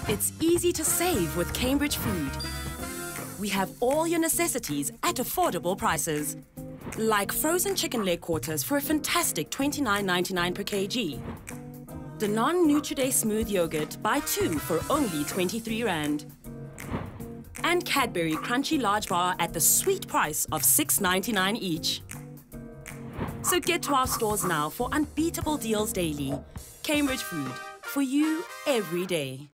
It's easy to save with Cambridge Food. We have all your necessities at affordable prices. Like frozen chicken leg quarters for a fantastic $29.99 per kg. The non-Nutri-day smooth yogurt, buy 2 for only 23 Rand. And Cadbury Crunchy Large Bar at the sweet price of $6.99 each. So get to our stores now for unbeatable deals daily. Cambridge Food, for you every day.